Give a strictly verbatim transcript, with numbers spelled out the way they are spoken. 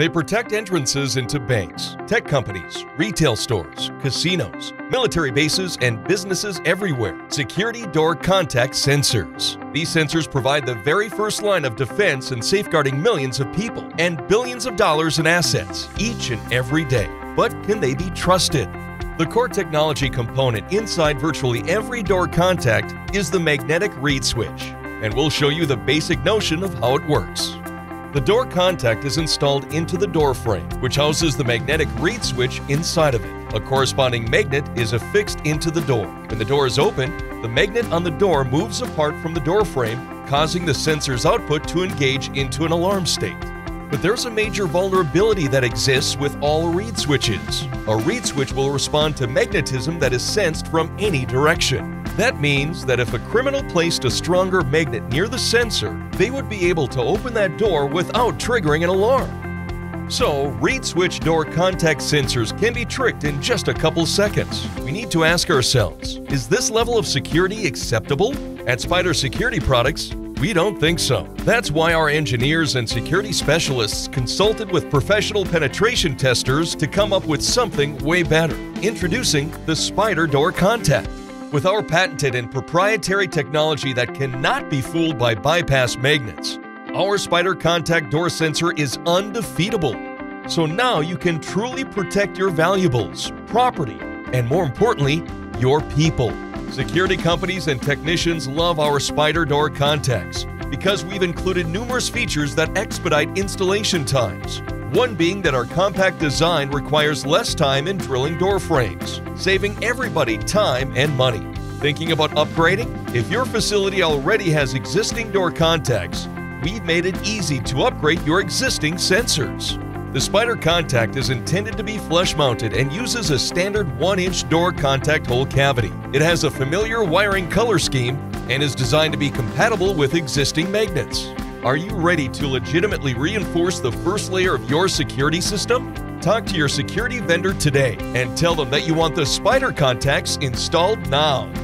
They protect entrances into banks, tech companies, retail stores, casinos, military bases, and businesses everywhere. Security door contact sensors. These sensors provide the very first line of defense in safeguarding millions of people and billions of dollars in assets each and every day. But can they be trusted? The core technology component inside virtually every door contact is the magnetic reed switch, and we'll show you the basic notion of how it works. The door contact is installed into the door frame, which houses the magnetic reed switch inside of it. A corresponding magnet is affixed into the door. When the door is open, the magnet on the door moves apart from the door frame, causing the sensor's output to engage into an alarm state. But there's a major vulnerability that exists with all reed switches. A reed switch will respond to magnetism that is sensed from any direction. That means that if a criminal placed a stronger magnet near the sensor, they would be able to open that door without triggering an alarm. So, reed switch door contact sensors can be tricked in just a couple seconds. We need to ask ourselves, is this level of security acceptable? At Spyder Security Products, we don't think so. That's why our engineers and security specialists consulted with professional penetration testers to come up with something way better. Introducing the Spyder Door Contact. With our patented and proprietary technology that cannot be fooled by bypass magnets, our Spyder Contact Door Sensor is undefeatable. So now you can truly protect your valuables, property, and more importantly, your people. Security companies and technicians love our Spyder Door Contacts because we've included numerous features that expedite installation times. One being that our compact design requires less time in drilling door frames, saving everybody time and money. Thinking about upgrading? If your facility already has existing door contacts, we've made it easy to upgrade your existing sensors. The Spyder Contact is intended to be flush-mounted and uses a standard one inch door contact hole cavity. It has a familiar wiring color scheme and is designed to be compatible with existing magnets. Are you ready to legitimately reinforce the first layer of your security system? Talk to your security vendor today and tell them that you want the Spyder Contacts installed now.